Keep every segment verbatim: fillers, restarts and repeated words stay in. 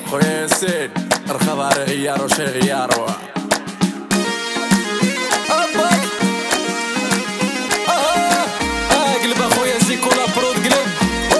خويا ياسين رخب على غيار وشي غيار قلب اخويا زيكو لابرود قلب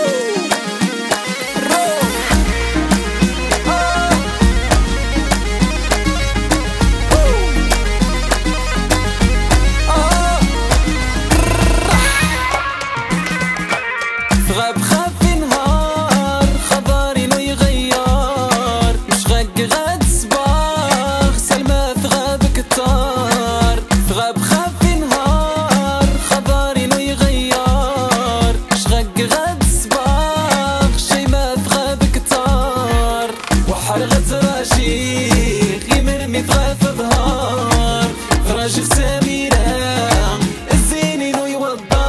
غاب خاف في نهار خباري ما يغير مش غق غاد صباح سلمى ثغاب كتار غاب خاف في نهار خباري ما يغير مش غق غاد صباح شي ما ثغاب كتار وحرغت راجيخ يمرمي ثغاف ظهار راجيخ سميرة الزينين ويوضر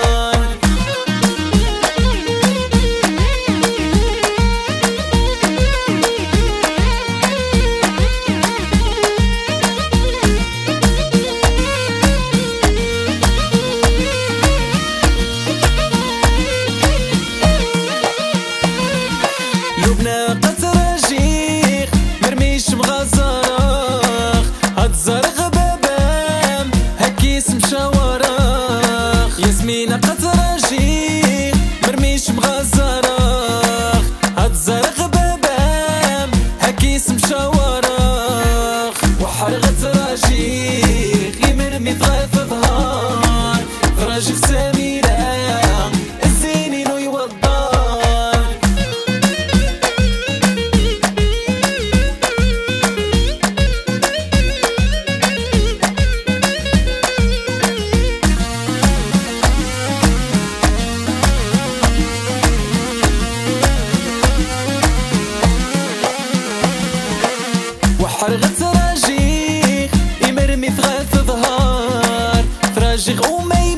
ناقة راجيخ مرميش مغزراخ هتزرغ بابام هكيس مشاوراخ ياسمين ناقة راجيخ مرميش مغزراخ هتزرغ بابام هكيس مشاوراخ وحرغت راجيخ يمرمي ثغاف ظهار راجيخ سميرة الزينين ويوضر وحرغت راجيخ يمرمي ثغاف ظهار راجيخ وما